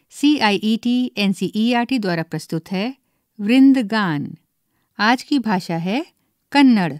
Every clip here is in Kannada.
CIET NCERT द्वारा प्रस्तुत है वृंदगान। आज की भाषा है कन्नड़।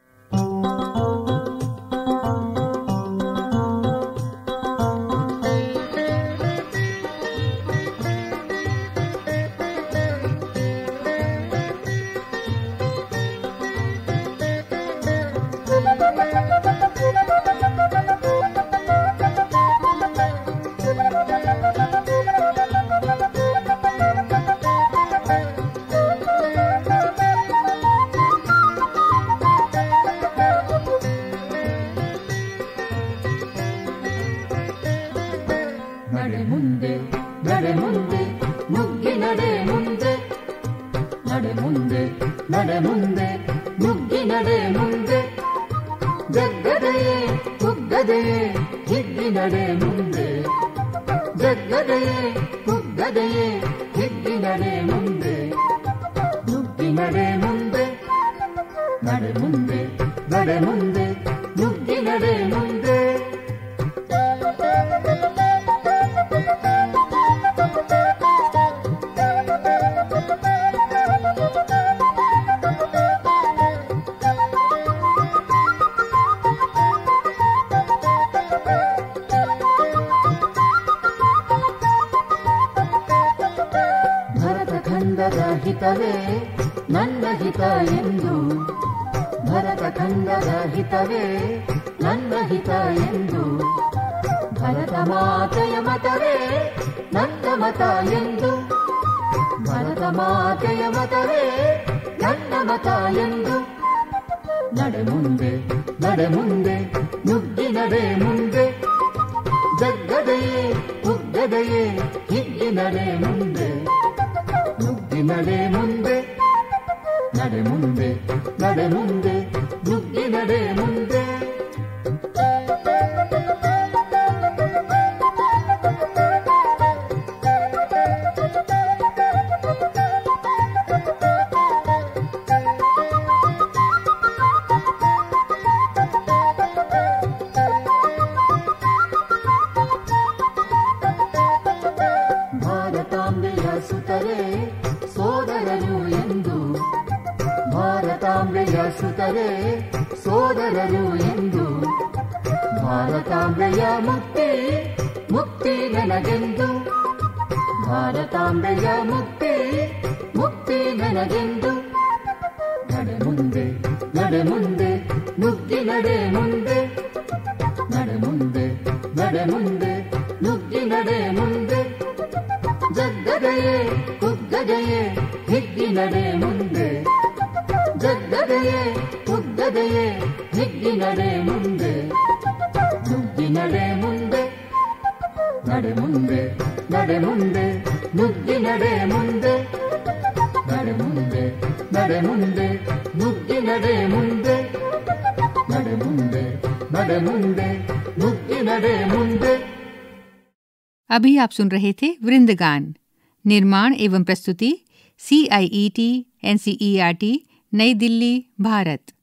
ನಡೆ ಮುಂದೆ ನಡೆ ಮುಂದೆ ನುಗ್ಗಿ ನಡೆ ಮುಂದೆ ನಡೆ ಮುಂದೆ ನಡೆ ಮುಂದೆ ನುಗ್ಗಿ ನಡೆ ಮುಂದೆ ಜಗ್ಗದೆಯೇ ಕುಗ್ಗದೆಯೇ ಹಿಗ್ಗಿ ನಡೆ ಮುಂದೆ ಜಗ್ಗದೆಯೇ ಕುಗ್ಗದೆಯೇ ಹಿಗ್ಗಿ ನಡೆ ಮುಂದೆ ನುಗ್ಗಿ ನಡೆ ಮುಂದೆ ನಡೆ ಮುಂದೆ ನಡೆ ಮುಂದೆ ನುಗ್ಗಿ ನಡೆ ಮುಂದೆ ಭರತಖಂಡದ ಹಿತವೇ ನನ್ನ ಹಿತ ಎಂದು ಭರತಖಂಡದ ಹಿತವೇ ನನ್ನ ಹಿತ ಎಂದು ಭರತ ಮಾತೆಯ ಮತವೇ ನನ್ನ ಮತ ಎಂದು ಭರತ ಮಾತೆಯ ಮತವೇ ನನ್ನ ಮತ ಎಂದು ನಡೆ ಮುಂದೆ ನಡೆ ಮುಂದೆ ನುಗ್ಗಿ ನಡೆ ಮುಂದೆ ಜಗ್ಗದೆಯೇ ಕುಗ್ಗದೆಯೇ ಹಿಗ್ಗಿ ನಡೆ ಮುಂದೆ ನುಗ್ಗಿ ನಡೆ ಮುಂದೆ ನಡೆ ಮುಂದೆ ನಡೆ ಮುಂದೆ ನುಗ್ಗಿ ನಡೆ ಮುಂದೆ ಭಾರತಾಂಬೆಯ ಸುತರೇ ಸೋದರರು ಎಂದು ಭಾರತಾಂಬೆಯ ಸುತರೇ ಸೋದರರು ಎಂದು ಭಾರತಾಂಬೆಯ ಮುಕ್ತಿ ಮುಕ್ತಿ ನನಗೆಂದು ಭಾರತಾಂಬೆಯ ಮುಕ್ತಿ ಮುಕ್ತಿ ನನಗೆಂದು ನಡೆ ಮುಂದೆ ನಡೆ ಮುಂದೆ ನುಗ್ಗಿ ನಡೆ ಮುಂದೆ ನಡೆ ಮುಂದೆ ನಡೆ ಮುಂದೆ ನುಗ್ಗಿ ನಡೆ ಮುಂದೆ ಜಗ್ಗದೆಯೇ ಕುಗ್ಗದೆಯೇ ಹಿಗ್ಗಿ ನಡೆ ಮುಂದೆ ಜಗ್ಗದೆಯೇ ಕುಗ್ಗದೆಯೇ ಹಿಗ್ಗಿ ನಡೆ ಮುಂದೆ ನುಗ್ಗಿ ನಡೆ ಮುಂದೆ ನಡೆ ಮುಂದೆ ನಡೆ ಮುಂದೆ ನುಗ್ಗಿ ನಡೆ ಮುಂದೆ ನಡೆ ಮುಂದೆ ನಡೆ ಮುಂದೆ ನುಗ್ಗಿ ನಡೆ ಮುಂದೆ ನಡೆ ಮುಂದೆ ನಡೆ ಮುಂದೆ ನುಗ್ಗಿ नडे मुंडे। अभी आप सुन रहे थे वृंदगान। निर्माण एवं प्रस्तुति CIET NCERT नई दिल्ली, भारत।